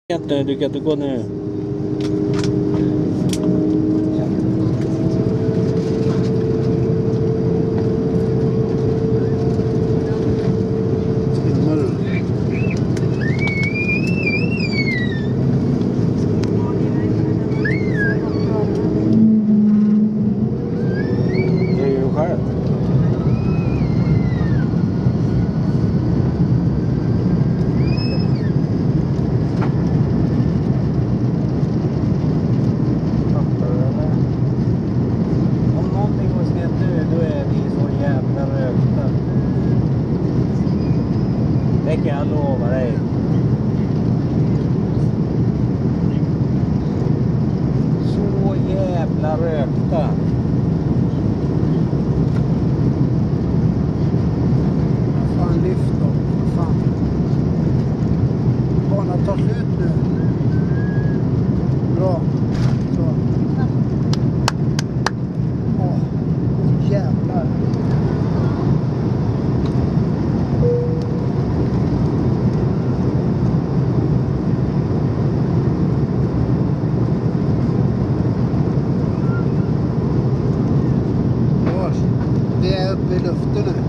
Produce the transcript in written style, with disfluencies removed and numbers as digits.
Du kan inte gå nu. Det är ju skönt. Det kan jag lova dig. Så jävla rökta. Fan, lyft då. Fan. Banan tar slut nu. Bra. Så. Åh, jävlar. Det är uppe i luften nu.